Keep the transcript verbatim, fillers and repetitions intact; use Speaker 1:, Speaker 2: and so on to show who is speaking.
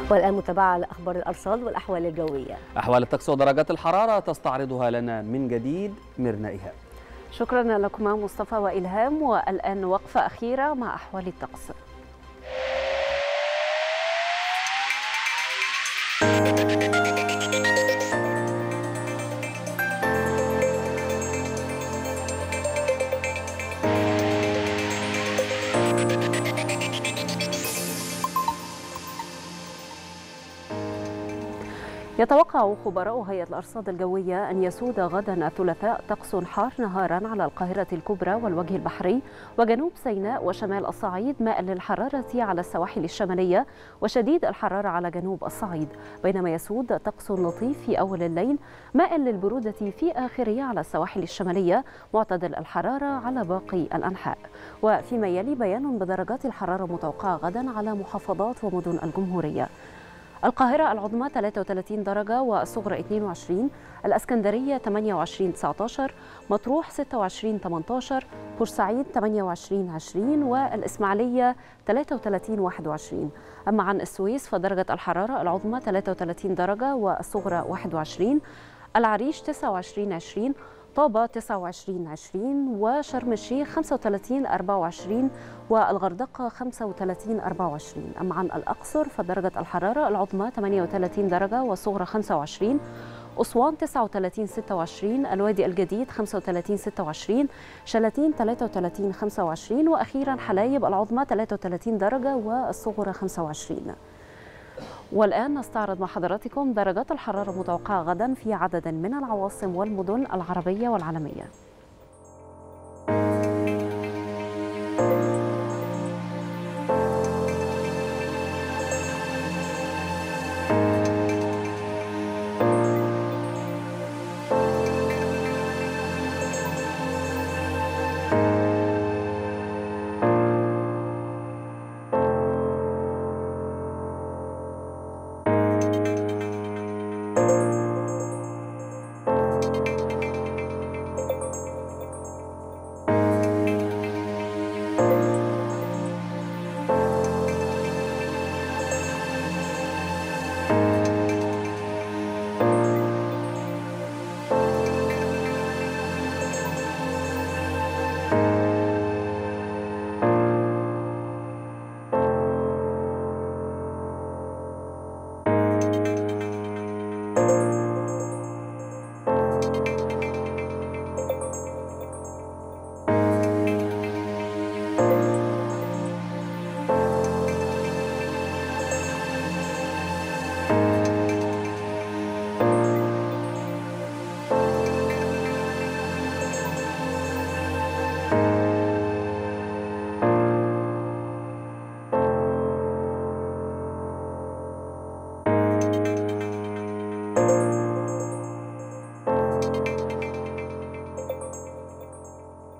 Speaker 1: والآن متابعة لأخبار الأرصاد والأحوال الجوية.
Speaker 2: أحوال الطقس ودرجات الحرارة تستعرضها لنا من جديد ميرنا إيهاب.
Speaker 3: شكرا لكما مصطفى وإلهام، والآن وقفة أخيرة مع أحوال الطقس. يتوقع خبراء هيئة الأرصاد الجوية أن يسود غدا الثلاثاء طقس حار نهارا على القاهرة الكبرى والوجه البحري وجنوب سيناء وشمال الصعيد، مائل للحرارة على السواحل الشمالية وشديد الحرارة على جنوب الصعيد، بينما يسود طقس لطيف في أول الليل مائل للبرودة في آخره على السواحل الشمالية، معتدل الحرارة على باقي الأنحاء. وفيما يلي بيان بدرجات الحرارة المتوقعة غدا على محافظات ومدن الجمهورية. القاهرة العظمى ثلاثة وثلاثين درجة والصغرى اثنين وعشرين، الإسكندرية ثمانية وعشرين تسعة عشر، مطروح ستة وعشرين ثمانية عشر، بورسعيد ثمانية وعشرين عشرين، والإسماعيلية ثلاثة وثلاثين واحد وعشرين. أما عن السويس فدرجة الحرارة العظمى ثلاثة وثلاثين درجة والصغرى واحد وعشرين، العريش تسعة وعشرين عشرين، طابة تسعة وعشرين عشرين، وشرم الشيخ خمسة وثلاثين أربعة وعشرين، والغردقة خمسة وثلاثين أربعة وعشرين. أما عن الأقصر فدرجة الحرارة العظمى ثمانية وثلاثين درجة والصغرى خمسة وعشرين، أسوان تسعة وثلاثين ستة وعشرين، الوادي الجديد خمسة وثلاثين ستة وعشرين، شلاتين ثلاثة وثلاثين خمسة وعشرين، وأخيرا حلايب العظمى ثلاثة وثلاثين درجة والصغرى خمسة وعشرين. والآن نستعرض مع حضراتكم درجات الحرارة المتوقعة غدا في عدد من العواصم والمدن العربية والعالمية.